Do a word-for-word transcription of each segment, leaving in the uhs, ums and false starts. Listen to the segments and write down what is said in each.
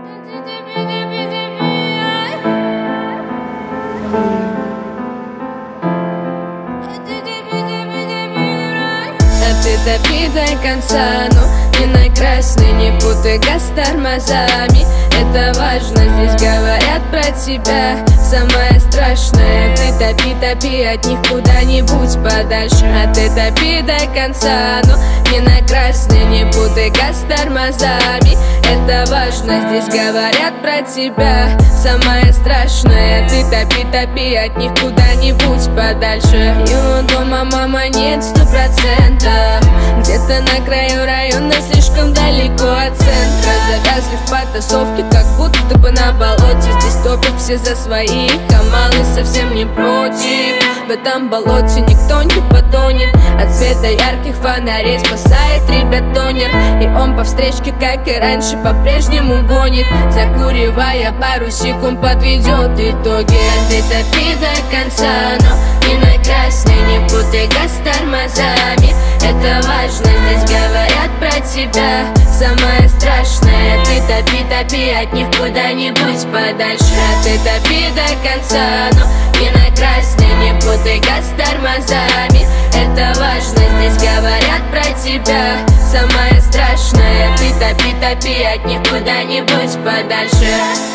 А ты топи до конца, но не на красный, не путай газ с тормозами. Это важно, здесь говорят про тебя. Самое страшное, ты топи, топи от них куда-нибудь подальше. А ты топи до конца, но не на красный, не путай газ с тормозами. Это важно, здесь говорят про тебя. Самое страшное, ты топи, топи от них куда-нибудь подальше. Его дома мама нет сто процентов, где-то на краю района, слишком далеко от центра. Завязли в потасовке, как будто бы на болоте. Здесь топят все за своих, а малый совсем не против. В этом болоте никто не потонет. От света ярких фонарей спасает ребят тонер. И он по встречке, как и раньше, по-прежнему гонит, закуривая пару секунд, подведет итоги. А ты топи до конца, но не на красный, не путай газ с тормозами. Это важно, здесь говорят про тебя. Самое страшное, ты топи, топи от них куда-нибудь подальше. А ты топи до конца, но не на красный, не путай газ с тормозами. Это важно, здесь говорят про тебя. Самое страшное, ты топи, топи от них куда-нибудь подальше.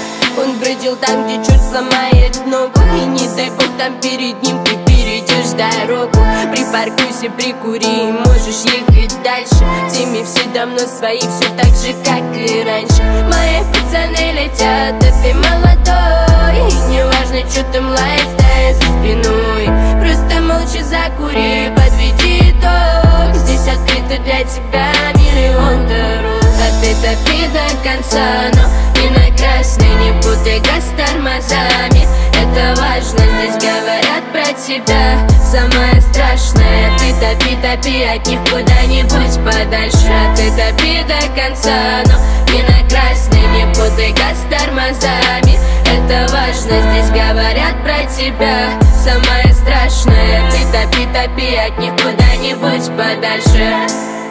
Он бродил там, где черт сломает ногу, и не дай бог там перед ним ты перейдешь дорогу. Припаркуйся, прикури, можешь ехать дальше. В теме все давно свои, все так же, как и раньше. Мои пацаны летят, а ты молодой, и не важно, что там лает стая за спиной. Просто молча закури, подведи итог. Здесь открыто для тебя миллион дорог. А ты топи до конца, но не на красный, не путай газ с тормозами. Это важно, здесь говорят про тебя. Самое страшное, ты топи, топи от них куда-нибудь подальше. А ты топи до конца, но не на красный, не путай газ с тормозами. Это важно, здесь говорят про тебя. Самое страшное, ты топи, топи от них куда-нибудь подальше.